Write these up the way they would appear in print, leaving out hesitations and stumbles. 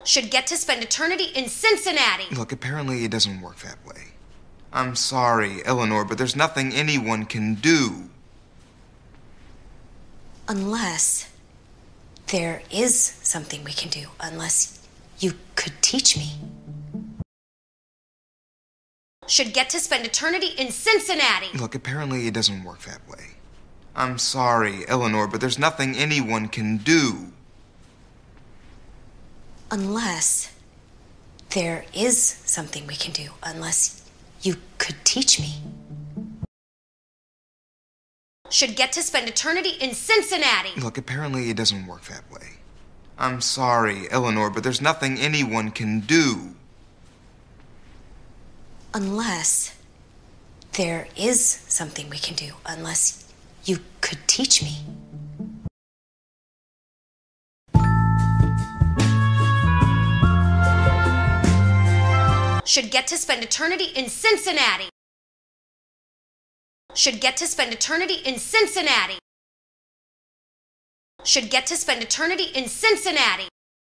should get to spend eternity in Cincinnati. Look, apparently it doesn't work that way. I'm sorry, Eleanor, but there's nothing anyone can do. Unless there is something we can do. Unless you could teach me. Should get to spend eternity in Cincinnati. Look, apparently it doesn't work that way. I'm sorry, Eleanor, but there's nothing anyone can do. Unless there is something we can do. Unless you could teach me. Should get to spend eternity in Cincinnati. Look, apparently it doesn't work that way. I'm sorry, Eleanor, but there's nothing anyone can do. Unless there is something we can do. Unless you could teach me. Should get to spend eternity in Cincinnati. Should get to spend eternity in Cincinnati. Should get to spend eternity in Cincinnati.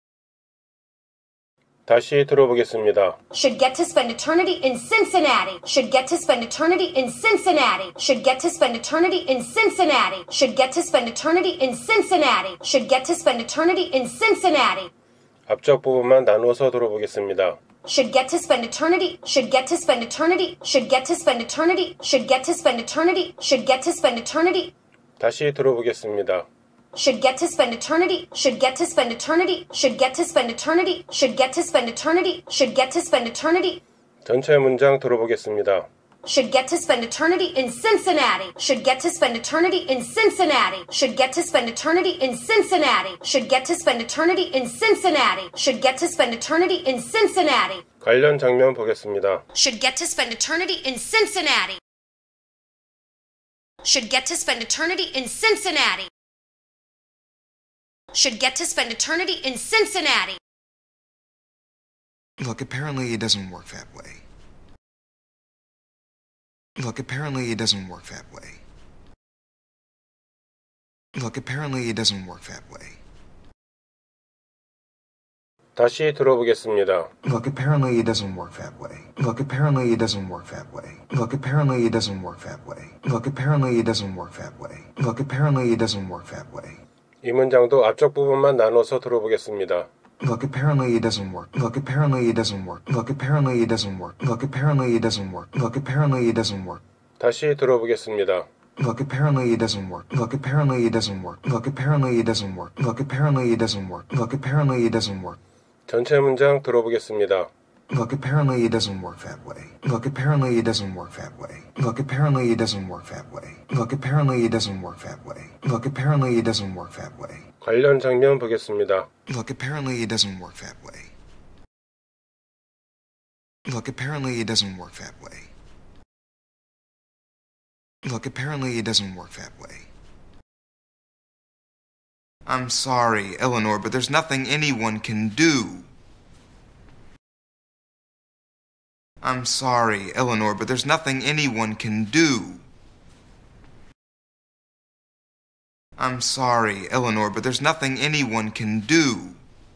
다시 들어보겠습니다. Should get to spend eternity in Cincinnati. Should get to spend eternity in Cincinnati. Should get to spend eternity in Cincinnati. Should get to spend eternity in Cincinnati. Should get to spend eternity in Cincinnati. 앞쪽 부분만 나누어서 들어보겠습니다. Should get to spend eternity. Should get to spend eternity. Should get to spend eternity. Should get to spend eternity. Should get to spend eternity. 다시 들어보겠습니다. Should get to spend eternity. Should get to spend eternity. Should get to spend eternity. Should get to spend eternity. Should get to spend eternity. 전체 문장 들어보겠습니다. Should get to spend eternity in Cincinnati. Should get to spend eternity in Cincinnati. Should get to spend eternity in Cincinnati. Should get to spend eternity in Cincinnati. Should get to spend eternity in Cincinnati. 관련 장면 보겠습니다. Should get to spend eternity in Cincinnati. Should get to spend eternity in Cincinnati. Should get to spend eternity in Cincinnati. Look, apparently it doesn't work that way. Look, apparently it doesn't work that way. Look, apparently it doesn't work that way. 다시 들어보겠습니다. Look, apparently it doesn't work that way. Look, apparently it doesn't work that way. Look, apparently it doesn't work that way. Look, apparently it doesn't work that way. Look, apparently it doesn't work that way. 이 문장도 앞쪽 부분만 나눠서 들어보겠습니다. Look, apparently it doesn't work. Look, apparently it doesn't work. Look, apparently it doesn't work. Look, apparently it doesn't work. Look, apparently it doesn't work. 다시 들어보겠습니다. Look, apparently it doesn't work. Look, apparently it doesn't work. Look, apparently it doesn't work. Look, apparently it doesn't work. Look, apparently it doesn't work. 전체 문장 들어보겠습니다. Look, apparently it doesn't work that way. Look, apparently it doesn't work that way. Look, apparently it doesn't work that way. Look, apparently it doesn't work that way. Look, apparently it doesn't work that way. 관련 장면 보겠습니다. Look, apparently it doesn't work that way. Look, apparently it doesn't work that way. Look, apparently it doesn't work that way. I'm sorry, Eleanor, but there's nothing anyone can do. I'm sorry, Eleanor, but there's nothing anyone can do. I'm sorry, Eleanor, but there's nothing anyone can do.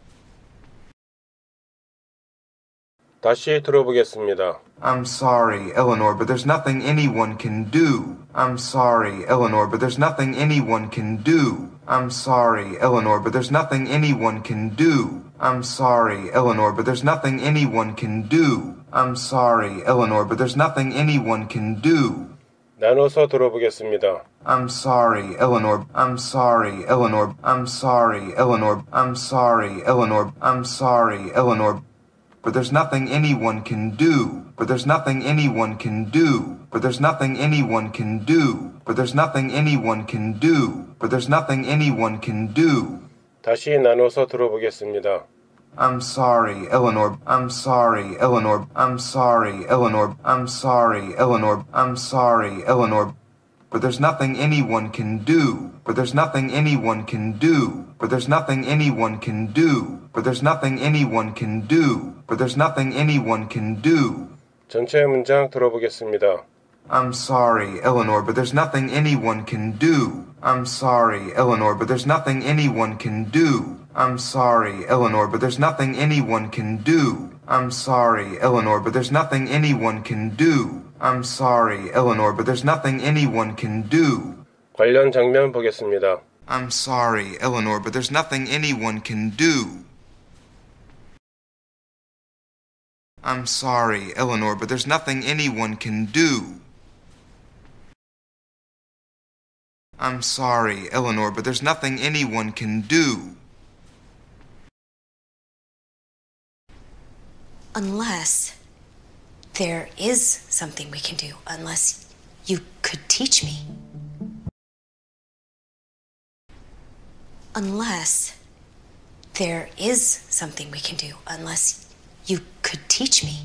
다시 들어보겠습니다. I'm sorry, Eleanor, but there's nothing anyone can do. I'm sorry, Eleanor, but there's nothing anyone can do. I'm sorry, Eleanor, but there's nothing anyone can do. I'm sorry, Eleanor, but there's nothing anyone can do. I'm sorry, Eleanor, but there's nothing anyone can do. 나눠서 들어보겠습니다. I'm sorry, Eleanor. I'm sorry, Eleanor. I'm sorry, Eleanor. I'm sorry, Eleanor. I'm sorry, Eleanor. But there's nothing anyone can do. But there's nothing anyone can do. But there's nothing anyone can do. But there's nothing anyone can do. But there's nothing anyone can do. 다시 나눠서 들어보겠습니다. I'm sorry, Eleanor. I'm sorry, Eleanor. I'm sorry, Eleanor. I'm sorry, Eleanor. I'm sorry, Eleanor. But there's nothing anyone can do. But there's nothing anyone can do. But there's nothing anyone can do. But there's nothing anyone can do. But there's nothing anyone can do. 전체 문장 들어보겠습니다. I'm sorry, Eleanor, but there's nothing anyone can do. I'm sorry, Eleanor, but there's nothing anyone can do. I'm sorry, Eleanor, but there's nothing anyone can do. I'm sorry, Eleanor, but there's nothing anyone can do. I'm sorry, Eleanor, but there's nothing anyone can do. 관련 장면 보겠습니다. I'm sorry, Eleanor, but there's nothing anyone can do. I'm sorry, Eleanor, but there's nothing anyone can do. I'm sorry, Eleanor, but there's nothing anyone can do. Unless there is something we can do, unless you could teach me. Unless there is something we can do, unless you could teach me.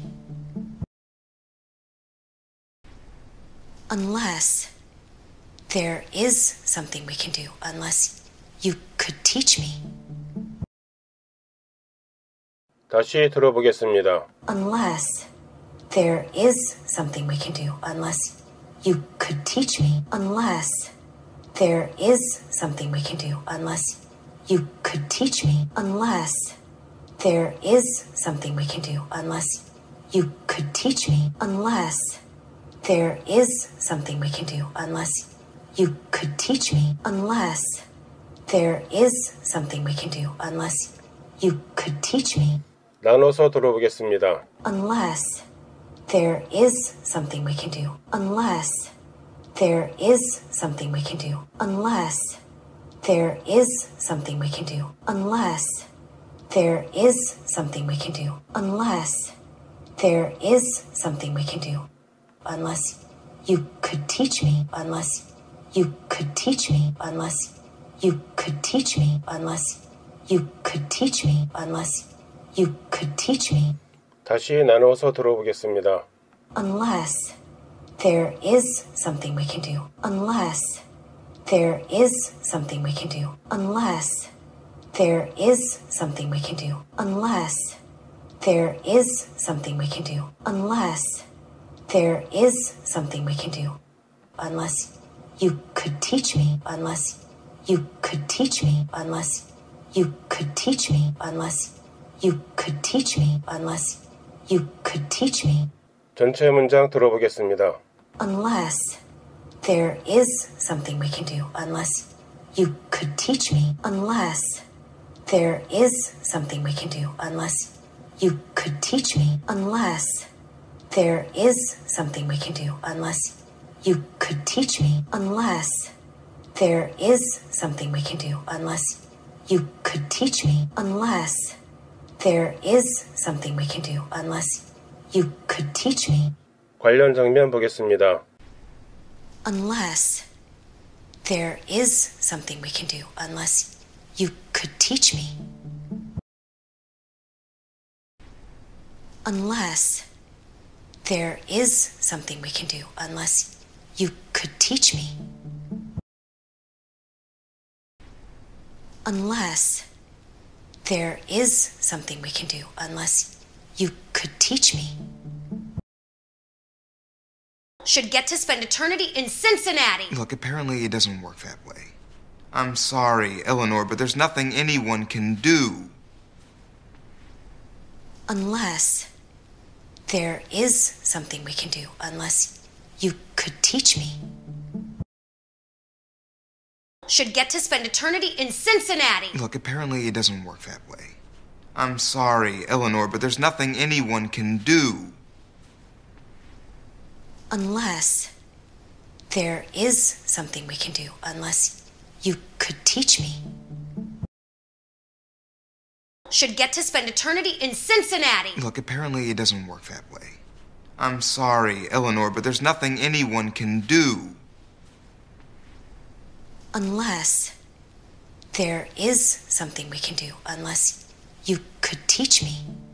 Unless there is something we can do, unless you could teach me. 다시 들어보겠습니다. Unless there is something we can do, unless you could teach me. Unless there is something we can do, unless you could teach me. Unless there is something we can do, unless you could teach me. Unless there is something we can do, unless you could teach me. Unless there is something we can do, unless you could teach me. 나눠서 들어보겠습니다. Unless there is something we can do. Unless there is something we can do. Unless there is something we can do. Unless there is something we can do. Unless there is something we can do. Unless you could teach me. Unless you could teach me. Unless you could teach me. Unless you could teach me. Unless you could teach me. 다시 나눠서 들어보겠습니다. Unless there is something we can do. Unless there is something we can do. Unless there is something we can do. Unless there is something we can do. Unless there is something we can do. Unless you could teach me. Unless you could teach me. Unless you could teach me. Unless you could teach me. Unless you could teach me. 전체 문장 들어보겠습니다. Unless there is something we can do. Unless you could teach me. Unless there is something we can do. Unless you could teach me. Unless there is something we can do. Unless you could teach me. Unless there is something we can do. Unless you could teach me. Unless there is something we can do. Unless you could teach me. 관련 장면 보겠습니다. Unless there is something we can do. Unless you could teach me. Unless there is something we can do. Unless you could teach me. Unless there is something we can do. Unless you could teach me. Should get to spend eternity in Cincinnati. Look, apparently it doesn't work that way. I'm sorry, Eleanor, but there's nothing anyone can do. Unless there is something we can do. Unless you could teach me. Should get to spend eternity in Cincinnati. Look, apparently it doesn't work that way. I'm sorry, Eleanor, but there's nothing anyone can do. Unless there is something we can do. Unless you could teach me. Should get to spend eternity in Cincinnati. Look, apparently it doesn't work that way. I'm sorry, Eleanor, but there's nothing anyone can do. Unless there is something we can do. Unless you could teach me.